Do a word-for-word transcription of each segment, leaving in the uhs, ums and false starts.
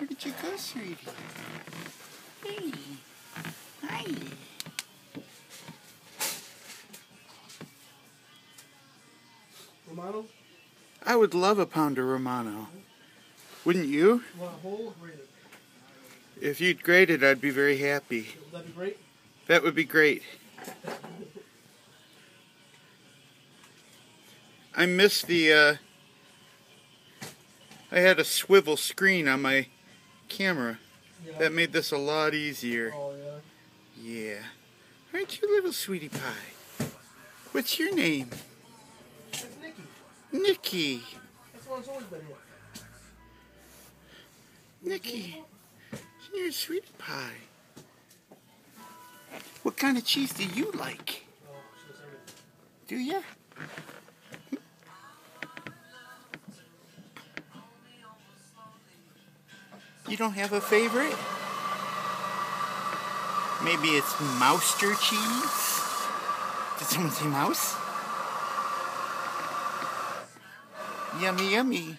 Where did you go, sweetie? Hey. Hi. Romano? I would love a pound of Romano. Wouldn't you? You want a whole or grated? If you'd grate it, I'd be very happy. Would that be great? That would be great. I miss the, uh, I had a swivel screen on my camera. Yeah. That made this a lot easier. Oh, yeah. Yeah. Aren't you little sweetie pie? What's your name? That's Nikki. Nikki. That's the one that's always been here. Nikki. You're a sweetie pie. What kind of cheese do you like? Oh, she does everything. Do ya? You don't have a favorite? Maybe it's Mouster cheese? Did someone say mouse? Yummy, yummy.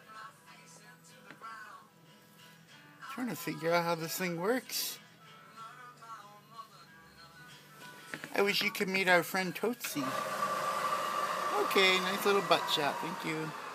Trying to figure out how this thing works. I wish you could meet our friend Tootsie. Okay, nice little butt shot. Thank you.